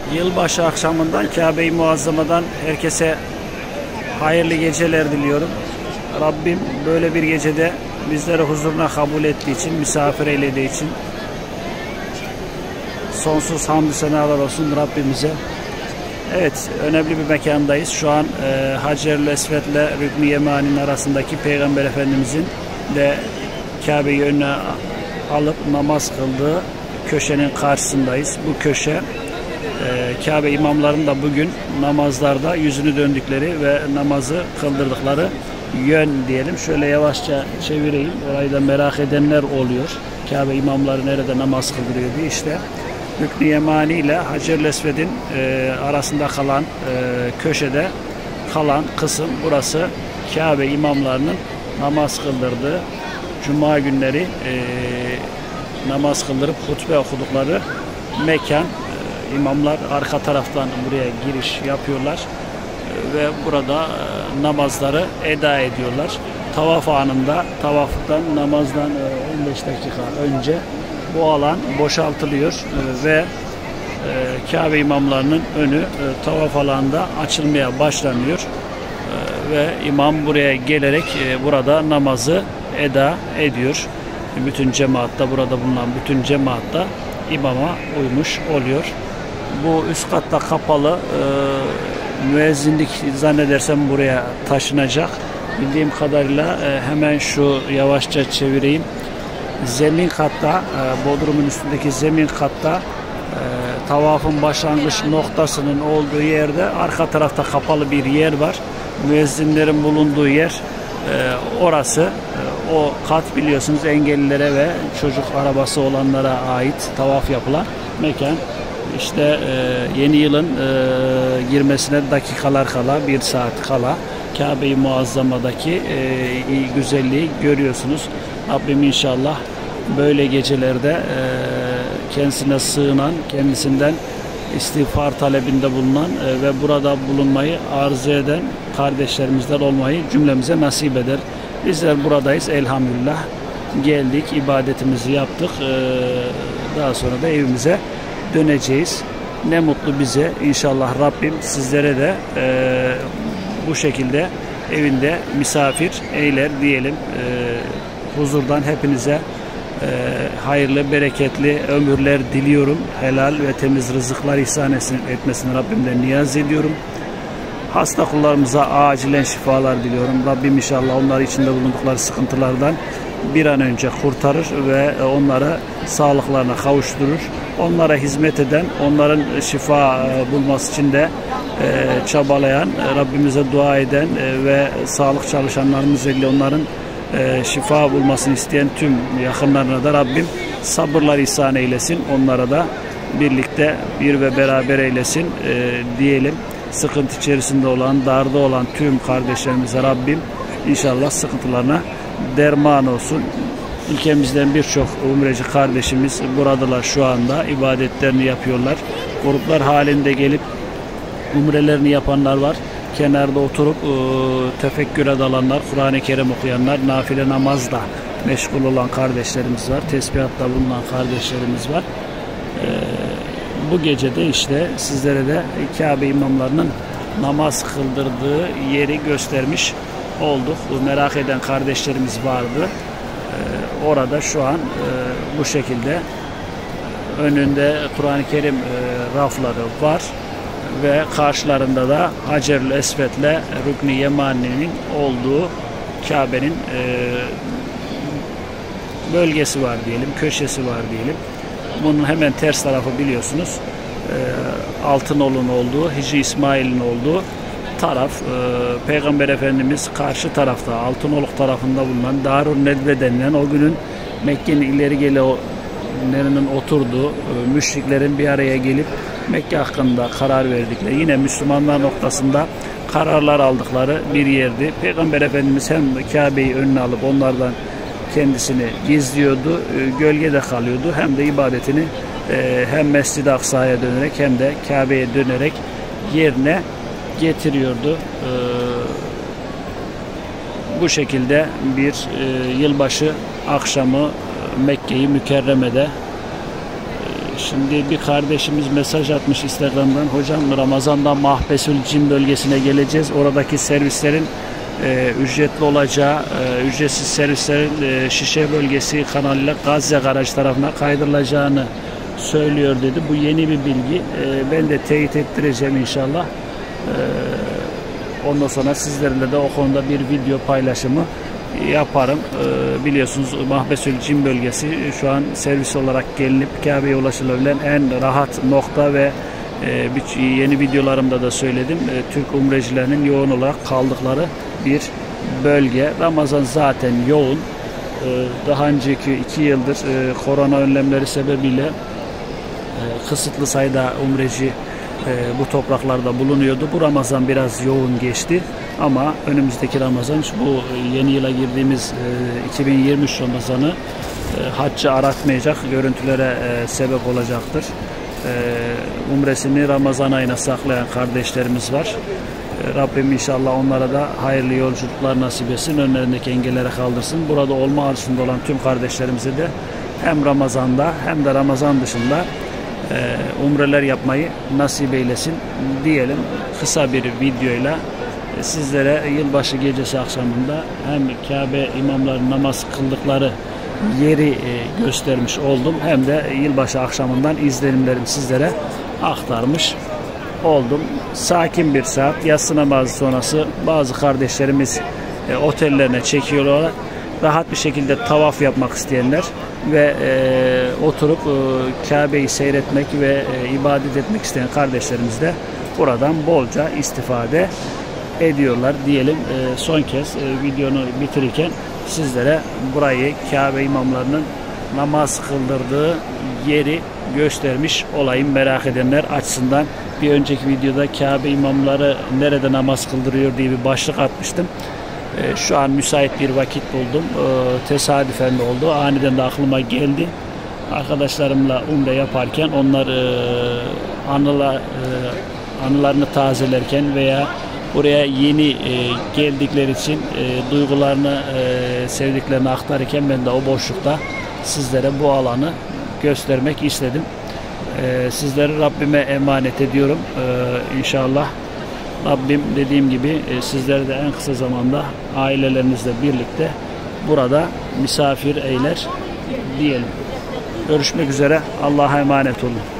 Yılbaşı akşamından Kabe-i Muazzama'dan herkese hayırlı geceler diliyorum. Rabbim böyle bir gecede bizleri huzuruna kabul ettiği için, misafir eylediği için sonsuz hamdü senalar olsun Rabbimize. Evet, önemli bir mekandayız. Şu an Hacer-ül Esved ile Rükn-i Yemani'nin arasındaki Peygamber Efendimizin de Kabe'yi önüne alıp namaz kıldığı köşenin karşısındayız. Bu köşe Kabe imamlarının da bugün namazlarda yüzünü döndükleri ve namazı kıldırdıkları yön diyelim. Şöyle yavaşça çevireyim. Orayı da merak edenler oluyor. Kabe imamları nerede namaz kıldırıyor diye. İşte Rükn-i Yemani ile Hacer-ül Esved'in arasında kalan köşede kalan kısım burası. Kabe imamlarının namaz kıldırdığı, Cuma günleri namaz kıldırıp hutbe okudukları mekan. İmamlar arka taraftan buraya giriş yapıyorlar ve burada namazları eda ediyorlar. Tavaf anında, tavaftan, namazdan 15 dakika önce bu alan boşaltılıyor ve Kabe imamlarının önü tavaf alanında açılmaya başlanıyor ve imam buraya gelerek burada namazı eda ediyor. Bütün cemaatta, burada bulunan bütün cemaatta imama uymuş oluyor. Bu üst katta kapalı, müezzinlik zannedersem buraya taşınacak. Bildiğim kadarıyla hemen şu yavaşça çevireyim. Zemin katta, bodrumun üstündeki zemin katta tavafın başlangıç noktasının olduğu yerde arka tarafta kapalı bir yer var. Müezzinlerin bulunduğu yer orası. O kat biliyorsunuz engellilere ve çocuk arabası olanlara ait tavaf yapılan mekan. İşte yeni yılın girmesine dakikalar kala, 1 saat kala Kabe-i Muazzama'daki güzelliği görüyorsunuz. Rabbim inşallah böyle gecelerde kendisine sığınan, kendisinden istiğfar talebinde bulunan ve burada bulunmayı arzu eden kardeşlerimizden olmayı cümlemize nasip eder. Bizler buradayız elhamdülillah. Geldik, ibadetimizi yaptık. Daha sonra da evimize döneceğiz. Ne mutlu bize. İnşallah Rabbim sizlere de bu şekilde evinde misafir eyler diyelim. Huzurdan hepinize hayırlı, bereketli ömürler diliyorum. Helal ve temiz rızıklar ihsan etmesini Rabbimden niyaz ediyorum. Hasta kullarımıza acilen şifalar diliyorum. Rabbim inşallah onları içinde bulundukları sıkıntılardan bir an önce kurtarır ve onları sağlıklarına kavuşturur. Onlara hizmet eden, onların şifa bulması için de çabalayan, Rabbimize dua eden ve sağlık çalışanlarımız ile onların şifa bulmasını isteyen tüm yakınlarına da Rabbim sabırlar ihsan eylesin. Onlara da birlikte bir ve beraber eylesin diyelim. Sıkıntı içerisinde olan, darda olan tüm kardeşlerimize Rabbim inşallah sıkıntılarına derman olsun. Ülkemizden birçok umreci kardeşimiz buradalar şu anda. İbadetlerini yapıyorlar. Gruplar halinde gelip umrelerini yapanlar var. Kenarda oturup tefekküre dalanlar, Kur'an-ı Kerim okuyanlar, nafile namazla meşgul olan kardeşlerimiz var. Tesbihatta bulunan kardeşlerimiz var. Bu gecede işte sizlere de Kabe imamlarının namaz kıldırdığı yeri göstermiş olduk. Merak eden kardeşlerimiz vardı. Orada şu an bu şekilde önünde Kur'an-ı Kerim rafları var ve karşılarında da Hacer-ül Esved ile Rükn-i Yemani'nin olduğu Kabe'nin bölgesi var diyelim, köşesi var diyelim. Bunun hemen ters tarafı biliyorsunuz Altınoluk'un olduğu, Hicri İsmail'in olduğu taraf. Peygamber Efendimiz karşı tarafta, Altınoluk tarafında bulunan Darun Nedve denilen o günün Mekke'nin ileri geleneğinin oturduğu, müşriklerin bir araya gelip Mekke hakkında karar verdikleri, yine Müslümanlar noktasında kararlar aldıkları bir yerdi. Peygamber Efendimiz hem Kabe'yi önüne alıp onlardan kendisini gizliyordu, gölgede kalıyordu, hem de ibadetini hem Mescid-i Aksa'ya dönerek hem de Kabe'ye dönerek yerine getiriyordu. Bu şekilde bir yılbaşı akşamı Mekke-i Mükerreme'de Şimdi bir kardeşimiz mesaj atmış Instagram'dan. Hocam Ramazan'da Mahbesül Cim bölgesine geleceğiz. Oradaki servislerin ücretli olacağı, ücretsiz servislerin Şişe bölgesi kanalıyla Gazze Garaj tarafına kaydırılacağını söylüyor dedi. Bu yeni bir bilgi. Ben de teyit ettireceğim inşallah. Ondan sonra sizlerle de o konuda bir video paylaşımı yaparım. Biliyorsunuz Mahbesül Cim bölgesi şu an servis olarak gelinip Kabe'ye ulaşılabilen en rahat nokta ve yeni videolarımda da söyledim. Türk umrecilerinin yoğun olarak kaldıkları bir bölge. Ramazan zaten yoğun. Daha önceki 2 yıldır korona önlemleri sebebiyle kısıtlı sayıda umreci bu topraklarda bulunuyordu. Bu Ramazan biraz yoğun geçti ama önümüzdeki Ramazan, bu yeni yıla girdiğimiz 2023 Ramazan'ı haccı aratmayacak görüntülere sebep olacaktır. Umresini Ramazan ayına saklayan kardeşlerimiz var. Rabbim inşallah onlara da hayırlı yolculuklar nasip etsin, önlerindeki engelleri kaldırsın. Burada olma arzusunda olan tüm kardeşlerimize de hem Ramazan'da hem de Ramazan dışında umreler yapmayı nasip eylesin diyelim. Kısa bir videoyla sizlere yılbaşı gecesi akşamında hem Kabe imamların namaz kıldıkları yeri göstermiş oldum, hem de yılbaşı akşamından izlenimlerimi sizlere aktarmış oldum. Sakin bir saat, yatsı namazı sonrası bazı kardeşlerimiz otellerine çekiyorlar. Rahat bir şekilde tavaf yapmak isteyenler ve oturup Kabe'yi seyretmek ve ibadet etmek isteyen kardeşlerimiz de buradan bolca istifade ediyorlar diyelim. Son kez videonu bitirirken sizlere burayı, Kabe imamlarının namaz kıldırdığı yeri göstermiş olayım, merak edenler açısından. Bir önceki videoda Kabe imamları nerede namaz kıldırıyor diye bir başlık atmıştım. Şu an müsait bir vakit buldum. Tesadüfen de oldu. Aniden de aklıma geldi. Arkadaşlarımla umre yaparken onlar anılarını tazelerken veya buraya yeni geldikleri için duygularını, sevdiklerini aktarırken ben de o boşlukta sizlere bu alanı göstermek istedim. Sizleri Rabbime emanet ediyorum. İnşallah Rabbim dediğim gibi sizleri de en kısa zamanda ailelerinizle birlikte burada misafir eyler diyelim. Görüşmek üzere. Allah'a emanet olun.